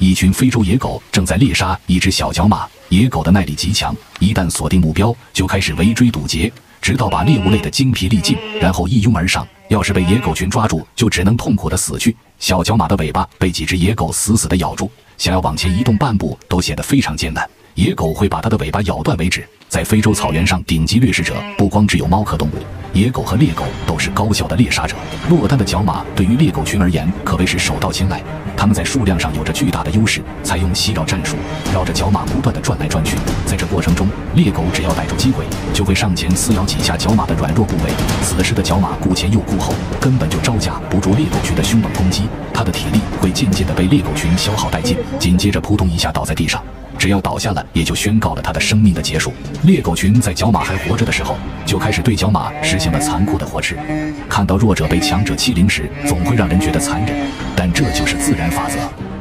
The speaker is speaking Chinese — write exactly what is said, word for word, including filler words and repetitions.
一群非洲野狗正在猎杀一只小角马。野狗的耐力极强，一旦锁定目标，就开始围追堵截，直到把猎物累得精疲力尽，然后一拥而上。要是被野狗群抓住，就只能痛苦地死去。小角马的尾巴被几只野狗死死地咬住，想要往前移动半步都显得非常艰难。野狗会把它的尾巴咬断为止。在非洲草原上，顶级掠食者不光只有猫科动物，野狗和猎狗都是高效的猎杀者。落单的角马对于猎狗群而言可谓是手到擒来，它们在数量上有着巨大的优势，采用袭扰战术，绕着角马不断地转来转去。在这过程中，猎狗只要逮住机会，就会上前撕咬几下角马的软弱部位。此时的角马顾前又顾后，根本就招架不住猎狗群的凶猛攻击，它的体力会渐渐地被猎狗群消耗殆尽，紧接着扑通一下倒在地上。只要倒下了，也就宣告了他的生命的结束。猎狗群在角马还活着的时候，就开始对角马实行了残酷的活吃。看到弱者被强者欺凌时，总会让人觉得残忍，但这就是自然法则。